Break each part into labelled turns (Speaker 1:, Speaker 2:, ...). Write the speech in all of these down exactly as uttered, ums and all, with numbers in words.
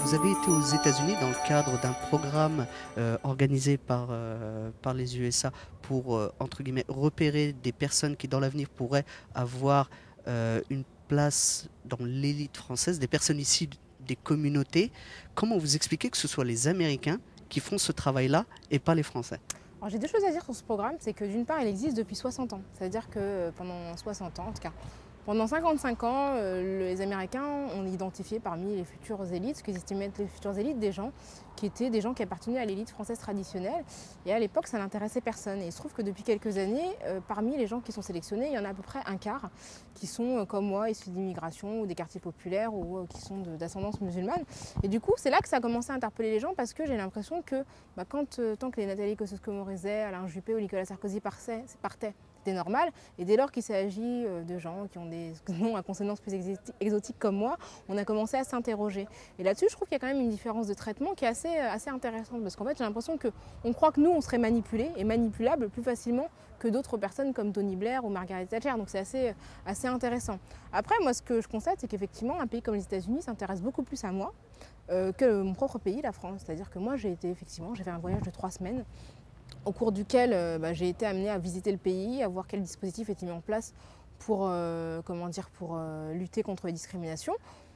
Speaker 1: Vous avez été aux États-Unis dans le cadre d'un programme euh, organisé par, euh, par les U S A pour, euh, entre guillemets, repérer des personnes qui, dans l'avenir, pourraient avoir euh, une place dans l'élite française, des personnes issues des communautés. Comment vous expliquez que ce soit les Américains qui font ce travail-là et pas les Français?
Speaker 2: Alors j'ai deux choses à dire sur ce programme, c'est que d'une part il existe depuis soixante ans, c'est-à-dire que euh, pendant soixante ans en tout cas, pendant cinquante-cinq ans, euh, les Américains ont identifié parmi les futures élites, ce qu'ils estimaient être les futures élites, des gens qui étaient des gens qui appartenaient à l'élite française traditionnelle. Et à l'époque, ça n'intéressait personne. Et il se trouve que depuis quelques années, euh, parmi les gens qui sont sélectionnés, il y en a à peu près un quart qui sont, euh, comme moi, issus d'immigration ou des quartiers populaires ou euh, qui sont d'ascendance musulmane. Et du coup, c'est là que ça a commencé à interpeller les gens parce que j'ai l'impression que bah, quand, euh, tant que les Nathalie Kosciusko-Morizet, Alain Juppé ou Nicolas Sarkozy partaient, partaient c'était normal. Et dès lors qu'il s'agit de gens qui ont des noms à consonance plus exotiques comme moi, on a commencé à s'interroger. Et là-dessus, je trouve qu'il y a quand même une différence de traitement qui est assez, assez intéressante. Parce qu'en fait, j'ai l'impression qu'on croit que nous, on serait manipulés et manipulables plus facilement que d'autres personnes comme Tony Blair ou Margaret Thatcher. Donc c'est assez, assez intéressant. Après, moi, ce que je constate, c'est qu'effectivement, un pays comme les États-Unis s'intéresse beaucoup plus à moi euh, que mon propre pays, la France. C'est-à-dire que moi, j'ai été effectivement, j'ai fait un voyage de trois semaines au cours duquel euh, bah, j'ai été amenée à visiter le pays, à voir quel dispositif était mis en place pour, euh, comment dire, pour euh, lutter contre les discriminations.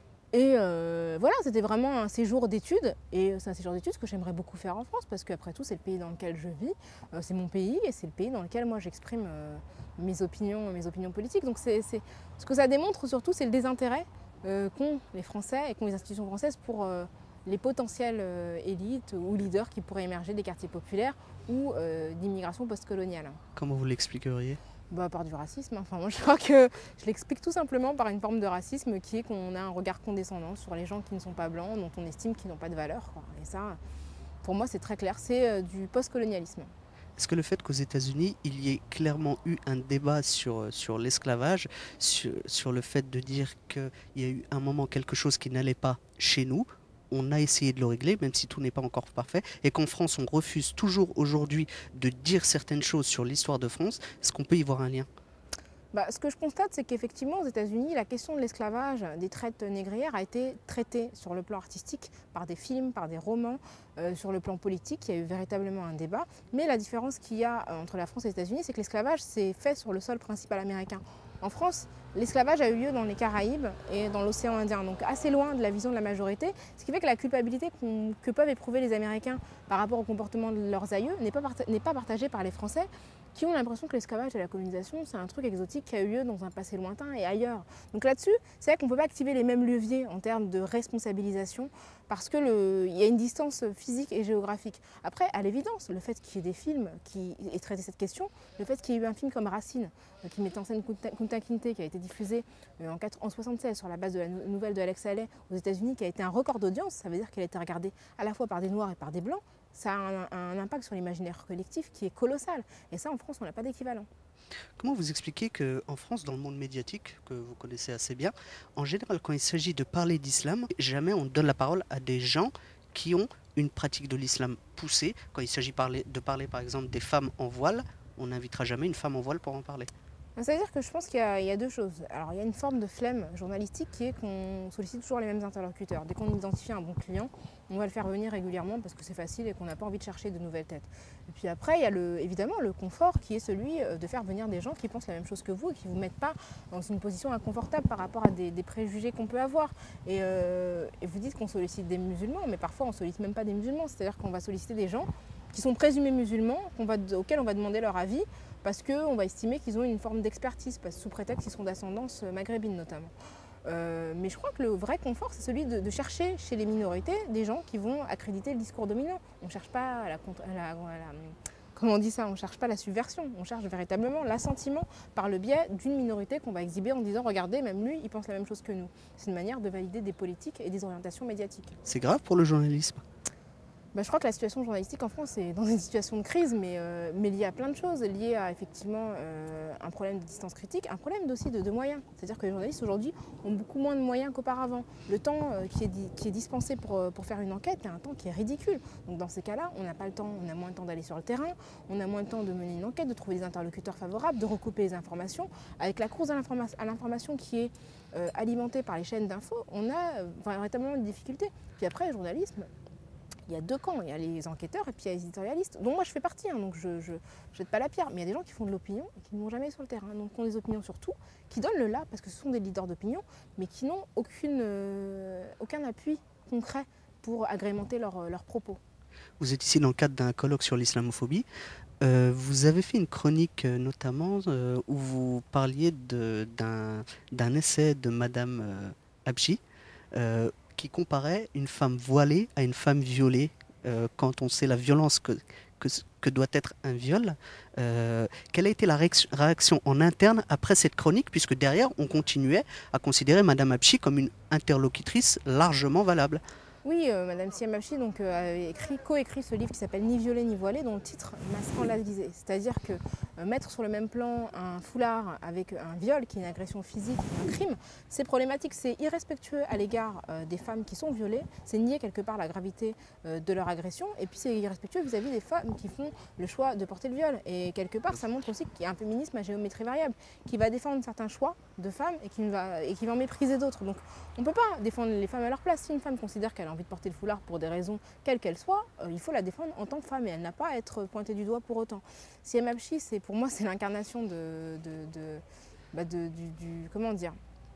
Speaker 2: Et euh, voilà, c'était vraiment un séjour d'études, et c'est un séjour d'études que j'aimerais beaucoup faire en France, parce qu'après tout, c'est le pays dans lequel je vis, euh, c'est mon pays, et c'est le pays dans lequel moi j'exprime euh, mes opinions, mes opinions politiques. Donc c'est, c'est... ce que ça démontre surtout, c'est le désintérêt euh, qu'ont les Français et qu'ont les institutions françaises pour euh, les potentielles euh, élites ou leaders qui pourraient émerger des quartiers populaires ou euh, d'immigration postcoloniale.
Speaker 1: Comment vous l'expliqueriez?
Speaker 2: Bah, par du racisme. Enfin, moi, je crois que je l'explique tout simplement par une forme de racisme qui est qu'on a un regard condescendant sur les gens qui ne sont pas blancs, dont on estime qu'ils n'ont pas de valeur, quoi. Et ça, pour moi, c'est très clair, c'est euh, du postcolonialisme.
Speaker 1: Est-ce que le fait qu'aux États-Unis, il y ait clairement eu un débat sur, sur l'esclavage, sur, sur le fait de dire qu'il y a eu un moment quelque chose qui n'allait pas chez nous, on a essayé de le régler, même si tout n'est pas encore parfait, et qu'en France, on refuse toujours aujourd'hui de dire certaines choses sur l'histoire de France, est-ce qu'on peut y voir un lien?
Speaker 2: Bah, ce que je constate, c'est qu'effectivement, aux États-Unis, la question de l'esclavage, des traites négrières, a été traitée sur le plan artistique par des films, par des romans, euh, sur le plan politique. Il y a eu véritablement un débat. Mais la différence qu'il y a entre la France et les États-Unis, c'est que l'esclavage s'est fait sur le sol principal américain. En France, l'esclavage a eu lieu dans les Caraïbes et dans l'océan Indien, donc assez loin de la vision de la majorité, ce qui fait que la culpabilité qu'on, que peuvent éprouver les Américains par rapport au comportement de leurs aïeux n'est pas, n'est pas partagée par les Français, qui ont l'impression que l'esclavage et la colonisation, c'est un truc exotique qui a eu lieu dans un passé lointain et ailleurs. Donc là-dessus, c'est vrai qu'on ne peut pas activer les mêmes leviers en termes de responsabilisation parce qu'il y a une distance physique et géographique. Après, à l'évidence, le fait qu'il y ait des films qui aient traité cette question, le fait qu'il y ait eu un film comme Racine, qui mettait en scène Kunta Kinte, qui a été diffusé en mille neuf cent soixante-seize sur la base de la nouvelle de Alex Haley aux États-Unis, qui a été un record d'audience, ça veut dire qu'elle a été regardée à la fois par des Noirs et par des Blancs, ça a un, un impact sur l'imaginaire collectif qui est colossal. Et ça, en France, on n'a pas d'équivalent.
Speaker 1: Comment vous expliquez qu'en France, dans le monde médiatique, que vous connaissez assez bien, en général, quand il s'agit de parler d'islam, jamais on donne la parole à des gens qui ont une pratique de l'islam poussée. Quand il s'agit de parler, par exemple, des femmes en voile, on n'invitera jamais une femme en voile pour en parler.
Speaker 2: C'est-à-dire que je pense qu'il y, y a deux choses. Alors il y a une forme de flemme journalistique qui est qu'on sollicite toujours les mêmes interlocuteurs. Dès qu'on identifie un bon client, on va le faire venir régulièrement parce que c'est facile et qu'on n'a pas envie de chercher de nouvelles têtes. Et puis après, il y a le, évidemment le confort qui est celui de faire venir des gens qui pensent la même chose que vous et qui ne vous mettent pas dans une position inconfortable par rapport à des, des préjugés qu'on peut avoir. Et, euh, et vous dites qu'on sollicite des musulmans, mais parfois on ne sollicite même pas des musulmans. C'est-à-dire qu'on va solliciter des gens qui sont présumés musulmans, qu'on va, auxquels on va demander leur avis, parce qu'on va estimer qu'ils ont une forme d'expertise, sous prétexte qu'ils sont d'ascendance maghrébine notamment. Euh, mais je crois que le vrai confort, c'est celui de, de chercher chez les minorités des gens qui vont accréditer le discours dominant. On ne cherche pas à la, à la, à la comment on dit ça, on cherche pas la subversion, on cherche véritablement l'assentiment par le biais d'une minorité qu'on va exhiber en disant « Regardez, même lui, il pense la même chose que nous ». C'est une manière de valider des politiques et des orientations médiatiques.
Speaker 1: C'est grave pour le journalisme?
Speaker 2: Bah, je crois que la situation journalistique en France est dans une situation de crise, mais, euh, mais liée à plein de choses, liée à effectivement euh, un problème de distance critique, un problème aussi de, de moyens. C'est-à-dire que les journalistes aujourd'hui ont beaucoup moins de moyens qu'auparavant. Le temps euh, qui, est di qui est dispensé pour, pour faire une enquête est un temps qui est ridicule. Donc dans ces cas-là, on n'a pas le temps, on a moins de temps d'aller sur le terrain, on a moins de temps de mener une enquête, de trouver des interlocuteurs favorables, de recouper les informations. Avec la course à l'information qui est euh, alimentée par les chaînes d'infos, on a euh, véritablement une difficulté. Puis après, le journalisme, il y a deux camps, il y a les enquêteurs et puis il y a les éditorialistes, dont moi je fais partie, hein, donc je ne jette pas la pierre, mais il y a des gens qui font de l'opinion et qui ne vont jamais sur le terrain, donc qui ont des opinions sur tout, qui donnent le là parce que ce sont des leaders d'opinion, mais qui n'ont euh, aucun appui concret pour agrémenter leurs leur propos.
Speaker 1: Vous êtes ici dans le cadre d'un colloque sur l'islamophobie. Euh, vous avez fait une chronique euh, notamment euh, où vous parliez d'un d'un essai de Madame euh, Habchi, euh, qui comparait une femme voilée à une femme violée, euh, quand on sait la violence que, que, que doit être un viol. Euh, quelle a été la réaction en interne après cette chronique, puisque derrière, on continuait à considérer Madame Habchi comme une interlocutrice largement valable?
Speaker 2: Oui, euh, Madame Siem Habchi donc, euh, avait écrit, co-écrit ce livre qui s'appelle Ni violée ni voilée, dont le titre m'a scandalisé. C'est-à-dire que euh, mettre sur le même plan un foulard avec un viol, qui est une agression physique, un crime, c'est problématique, c'est irrespectueux à l'égard euh, des femmes qui sont violées, c'est nier quelque part la gravité euh, de leur agression, et puis c'est irrespectueux vis-à-vis des femmes qui font le choix de porter le viol. Et quelque part, ça montre aussi qu'il y a un féminisme à géométrie variable, qui va défendre certains choix de femmes et qui va, et qui va en mépriser d'autres. Donc on ne peut pas défendre les femmes à leur place. Si une femme considère qu'elle a envie de porter le foulard pour des raisons quelles qu'elles soient, euh, il faut la défendre en tant que femme et elle n'a pas à être pointée du doigt pour autant. Siem Habchi, c'est pour moi c'est l'incarnation de, de, de, bah de, du, du comment dire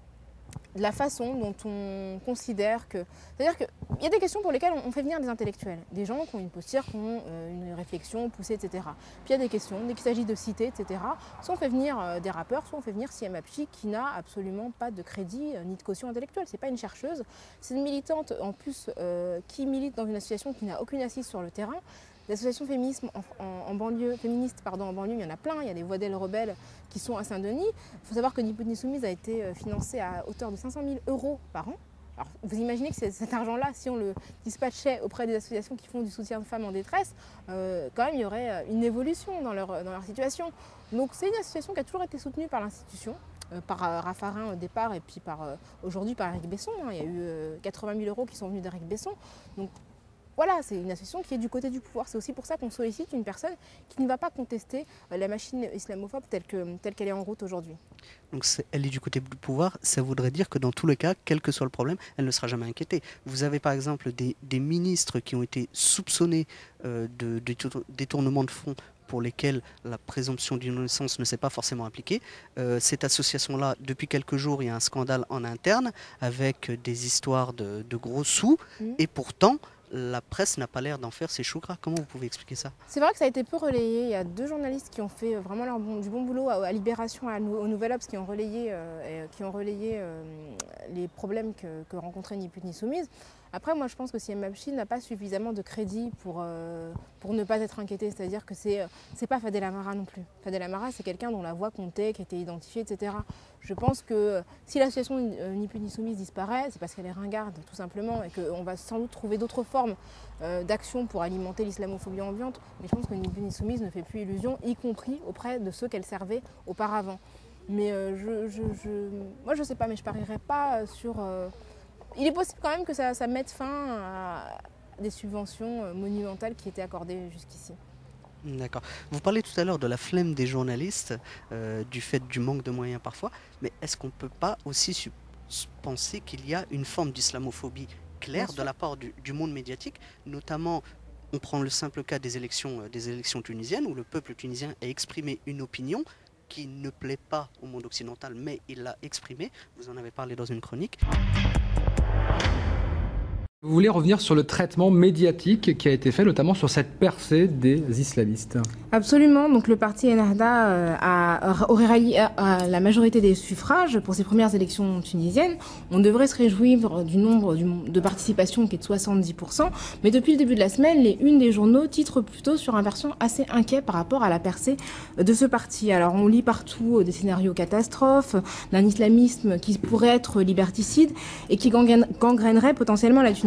Speaker 2: de la façon dont on considère que... C'est-à-dire qu'il y a des questions pour lesquelles on fait venir des intellectuels, des gens qui ont une posture, qui ont euh, une réflexion poussée, et cetera. Puis il y a des questions, dès qu'il s'agit de citer, et cetera. Soit on fait venir euh, des rappeurs, soit on fait venir Siem Habchi, qui n'a absolument pas de crédit euh, ni de caution intellectuelle. C'est pas une chercheuse, c'est une militante en plus euh, qui milite dans une association qui n'a aucune assise sur le terrain. L'association féminisme en, en, en banlieue, féministe pardon, en banlieue, il y en a plein. Il y a des voix d'ailes rebelles qui sont à Saint-Denis. Il faut savoir que Ni Pute Ni Soumise a été financé à hauteur de cinq cent mille euros par an. Alors, vous imaginez que cet argent-là, si on le dispatchait auprès des associations qui font du soutien de femmes en détresse, euh, quand même, il y aurait une évolution dans leur, dans leur situation. Donc, c'est une association qui a toujours été soutenue par l'institution, euh, par euh, Raffarin au départ, et puis par euh, aujourd'hui par Éric Besson. Hein. Il y a eu euh, quatre-vingt mille euros qui sont venus d'Éric Besson. Donc, voilà, c'est une association qui est du côté du pouvoir. C'est aussi pour ça qu'on sollicite une personne qui ne va pas contester la machine islamophobe telle que, telle qu'elle est en route aujourd'hui.
Speaker 1: Donc est, elle est du côté du pouvoir, ça voudrait dire que dans tous les cas, quel que soit le problème, elle ne sera jamais inquiétée. Vous avez par exemple des, des ministres qui ont été soupçonnés euh, de, de détournement de fonds pour lesquels la présomption d'innocence ne s'est pas forcément appliquée. Euh, cette association-là, depuis quelques jours, il y a un scandale en interne avec des histoires de, de gros sous, mmh. et pourtant, la presse n'a pas l'air d'en faire ses choux gras. Comment vous pouvez expliquer ça?
Speaker 2: C'est vrai que ça a été peu relayé. Il y a deux journalistes qui ont fait vraiment leur bon, du bon boulot à, à Libération, à, au Nouvel Obs, qui ont relayé, euh, qui ont relayé euh, les problèmes que, que rencontrait Ni Pute Ni Soumise. Après, moi, je pense que Siem Habchi n'a pas suffisamment de crédit pour, euh, pour ne pas être inquiété. C'est-à-dire que c'est c'est pas Fadel Amara non plus. Fadel Amara, c'est quelqu'un dont la voix comptait, qui a été identifiée, et cetera. Je pense que si l'association euh, Ni Pute Ni Soumise disparaît, c'est parce qu'elle est ringarde, tout simplement, et qu'on va sans doute trouver d'autres formes euh, d'action pour alimenter l'islamophobie ambiante. Mais je pense que Ni Pute Ni Soumise ne fait plus illusion, y compris auprès de ceux qu'elle servait auparavant. Mais euh, je, je, je, moi, je sais pas, mais je parierais pas sur... Euh, Il est possible quand même que ça, ça mette fin à des subventions monumentales qui étaient accordées jusqu'ici.
Speaker 1: D'accord. Vous parlez tout à l'heure de la flemme des journalistes, euh, du fait du manque de moyens parfois, mais est-ce qu'on ne peut pas aussi penser qu'il y a une forme d'islamophobie claire de la part du, du monde médiatique, notamment, on prend le simple cas des élections, euh, des élections tunisiennes, où le peuple tunisien a exprimé une opinion qui ne plaît pas au monde occidental, mais il l'a exprimée. Vous en avez parlé dans une chronique.
Speaker 3: Vous voulez revenir sur le traitement médiatique qui a été fait, notamment sur cette percée des islamistes?
Speaker 2: Absolument. Donc le parti Ennahda euh, a, aurait rallié à, à la majorité des suffrages pour ses premières élections tunisiennes. On devrait se réjouir du nombre du, de participation qui est de soixante-dix pour cent. Mais depuis le début de la semaine, les unes des journaux titrent plutôt sur un version assez inquiet par rapport à la percée de ce parti. Alors on lit partout des scénarios catastrophes, d'un islamisme qui pourrait être liberticide et qui gangrènerait potentiellement la Tunisie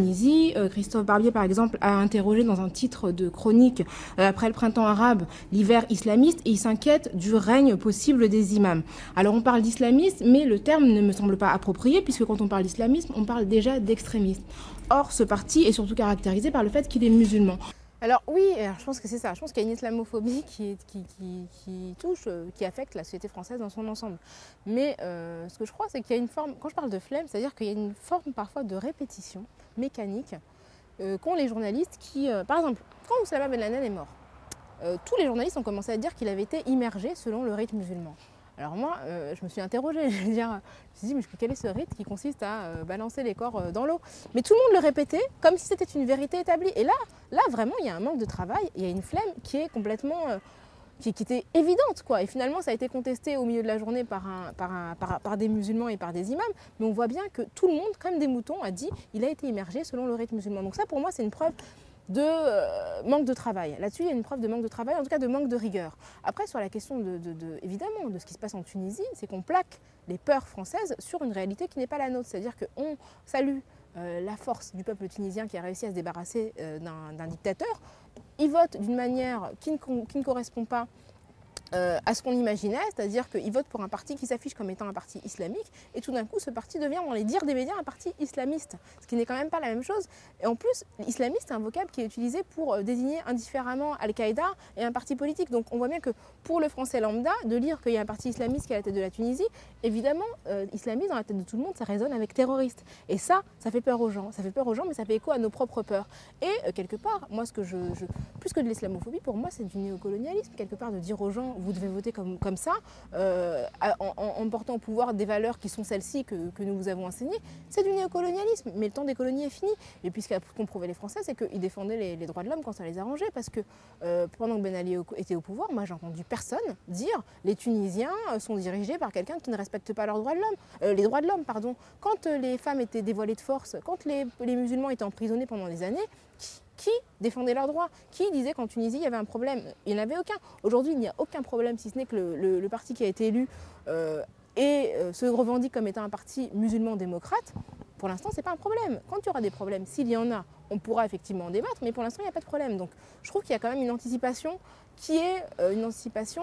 Speaker 2: Tunisie. Euh, Christophe Barbier, par exemple, a interrogé dans un titre de chronique euh, après le printemps arabe, l'hiver islamiste, et il s'inquiète du règne possible des imams. Alors on parle d'islamisme, mais le terme ne me semble pas approprié, puisque quand on parle d'islamisme, on parle déjà d'extrémisme. Or, ce parti est surtout caractérisé par le fait qu'il est musulman.
Speaker 4: Alors oui, alors je pense que c'est ça. Je pense qu'il y a une islamophobie qui, est, qui, qui, qui touche, euh, qui affecte la société française dans son ensemble. Mais euh, ce que je crois, c'est qu'il y a une forme, quand je parle de flemme, c'est-à-dire qu'il y a une forme parfois de répétition mécanique euh, qu'ont les journalistes qui, euh, par exemple, quand Oussama Ben Laden est mort, euh, tous les journalistes ont commencé à dire qu'il avait été immergé selon le rite musulman. Alors moi, euh, je me suis interrogée, je veux dire, je me suis dit, mais quel est ce rite qui consiste à euh, balancer les corps euh, dans l'eau? Mais tout le monde le répétait comme si c'était une vérité établie. Et là, là, vraiment, il y a un manque de travail, il y a une flemme qui est complètement, euh, qui, qui était évidente, quoi. Et finalement, ça a été contesté au milieu de la journée par, un, par, un, par, par des musulmans et par des imams. Mais on voit bien que tout le monde, comme des moutons, a dit, il a été immergé selon le rite musulman. Donc ça, pour moi, c'est une preuve de euh, manque de travail. Là-dessus, il y a une preuve de manque de travail, en tout cas de manque de rigueur. Après, sur la question, de, de, de, évidemment, de ce qui se passe en Tunisie, c'est qu'on plaque les peurs françaises sur une réalité qui n'est pas la nôtre. C'est-à-dire qu'on salue euh, la force du peuple tunisien qui a réussi à se débarrasser euh, d'un dictateur. Il vote d'une manière qui ne, qui ne correspond pas Euh, à ce qu'on imaginait, c'est-à-dire qu'ils votent pour un parti qui s'affiche comme étant un parti islamique, et tout d'un coup ce parti devient, dans les dires des médias, un parti islamiste, ce qui n'est quand même pas la même chose. Et en plus, islamiste est un vocable qui est utilisé pour désigner indifféremment Al-Qaïda et un parti politique. Donc on voit bien que pour le français lambda, de lire qu'il y a un parti islamiste qui est à la tête de la Tunisie, évidemment, euh, islamiste dans la tête de tout le monde, ça résonne avec terroriste. Et ça, ça fait peur aux gens. Ça fait peur aux gens, mais ça fait écho à nos propres peurs. Et euh, quelque part, moi, ce que je, je plus que de l'islamophobie, pour moi, c'est du néocolonialisme, quelque part, de dire aux gens, vous devez voter comme, comme ça, euh, en, en, en portant au pouvoir des valeurs qui sont celles-ci que, que nous vous avons enseignées. C'est du néocolonialisme, mais le temps des colonies est fini. Et puis ce qu'ont prouvé les Français, c'est qu'ils défendaient les, les droits de l'homme quand ça les arrangeait, parce que euh, pendant que Ben Ali était au pouvoir, moi j'ai entendu personne dire les Tunisiens sont dirigés par quelqu'un qui ne respecte pas leurs droits de l'homme, euh, les droits de l'homme, pardon. Quand euh, les femmes étaient dévoilées de force, quand les, les musulmans étaient emprisonnés pendant des années, qui, qui défendait leurs droits? Qui disait qu'en Tunisie il y avait un problème? Il n'y en avait aucun. Aujourd'hui il n'y a aucun problème, si ce n'est que le, le, le parti qui a été élu euh, et euh, se revendique comme étant un parti musulman démocrate. Pour l'instant c'est pas un problème. Quand il y aura des problèmes, s'il y en a, on pourra effectivement en débattre, mais pour l'instant il n'y a pas de problème. Donc je trouve qu'il y a quand même une anticipation qui est euh, une anticipation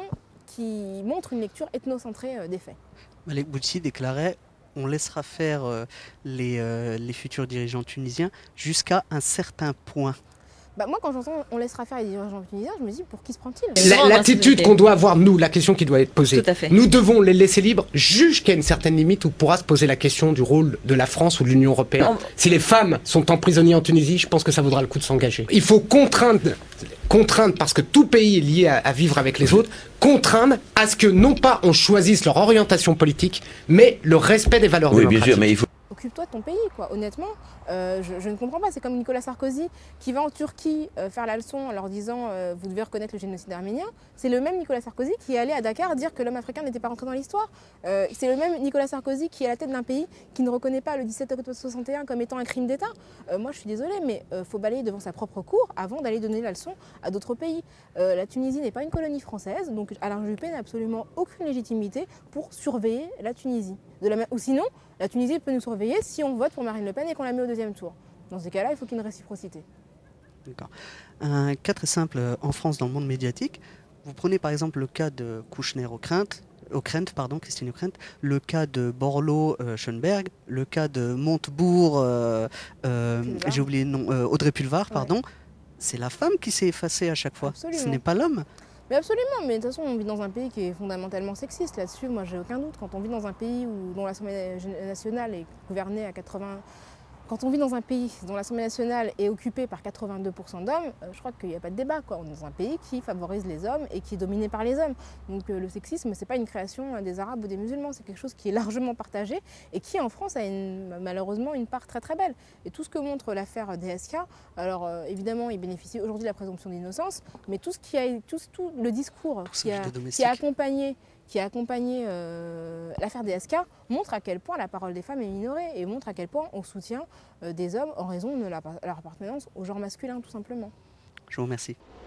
Speaker 4: qui montre une lecture ethnocentrée euh, des faits.
Speaker 1: Malek Boutsi déclarait: on laissera faire euh, les, euh, les futurs dirigeants tunisiens jusqu'à un certain point.
Speaker 2: Bah moi, quand j'entends on laissera faire les dirigeants tunisiens, je me dis pour qui se prend-il?
Speaker 5: L'attitude qu'on doit avoir, nous, la question qui doit être posée,
Speaker 6: Tout à fait.
Speaker 5: nous devons les laisser libres jusqu'à une certaine limite où pourra se poser la question du rôle de la France ou de l'Union européenne. Non. Si les femmes sont emprisonnées en Tunisie, je pense que ça vaudra le coup de s'engager. Il faut contraindre, contraindre, parce que tout pays est lié à, à vivre avec les autres, contraindre à ce que non pas on choisisse leur orientation politique, mais le respect des valeurs
Speaker 7: oui,
Speaker 5: démocratiques.
Speaker 7: Bien sûr, mais il faut...
Speaker 2: Occupe-toi de ton pays, quoi. Honnêtement, euh, je, je ne comprends pas. C'est comme Nicolas Sarkozy qui va en Turquie euh, faire la leçon en leur disant euh, vous devez reconnaître le génocide arménien. C'est le même Nicolas Sarkozy qui est allé à Dakar dire que l'homme africain n'était pas rentré dans l'histoire. Euh, c'est le même Nicolas Sarkozy qui est à la tête d'un pays qui ne reconnaît pas le dix-sept octobre soixante et un comme étant un crime d'État. Euh, moi, je suis désolée, mais il euh, faut balayer devant sa propre cour avant d'aller donner la leçon à d'autres pays. Euh, la Tunisie n'est pas une colonie française, donc Alain Juppé n'a absolument aucune légitimité pour surveiller la Tunisie. De la, ou sinon, la Tunisie peut nous surveiller si on vote pour Marine Le Pen et qu'on la met au deuxième tour. Dans ces cas-là, il faut qu'il y ait une réciprocité.
Speaker 1: D'accord. Un cas très simple en France dans le monde médiatique. Vous prenez par exemple le cas de Kouchner-Ockrent, Ockrent, pardon, Christine Ockrent, le cas de Borloo-Schoenberg, le cas de Montebourg, euh, euh, j'ai oublié le nom, euh, Audrey Pulvar, pardon. Ouais. C'est la femme qui s'est effacée à chaque fois. Absolument. Ce n'est pas l'homme.
Speaker 2: Mais absolument, mais de toute façon on vit dans un pays qui est fondamentalement sexiste là-dessus, moi j'ai aucun doute. Quand on vit dans un pays où, dont l'Assemblée nationale est gouvernée à quatre-vingts... Quand on vit dans un pays dont l'Assemblée nationale est occupée par quatre-vingt-deux pour cent d'hommes, euh, je crois qu'il n'y a pas de débat, quoi. On est dans un pays qui favorise les hommes et qui est dominé par les hommes. Donc euh, le sexisme, ce n'est pas une création euh, des Arabes ou des musulmans, c'est quelque chose qui est largement partagé et qui en France a une, malheureusement une part très très belle. Et tout ce que montre l'affaire D S K, alors euh, évidemment il bénéficie aujourd'hui de la présomption d'innocence, mais tout, ce qui a, tout, tout le discours qui a, qui a accompagné qui a accompagné euh, l'affaire D S K montre à quel point la parole des femmes est minorée et montre à quel point on soutient euh, des hommes en raison de leur appartenance au genre masculin, tout simplement.
Speaker 1: Je vous remercie.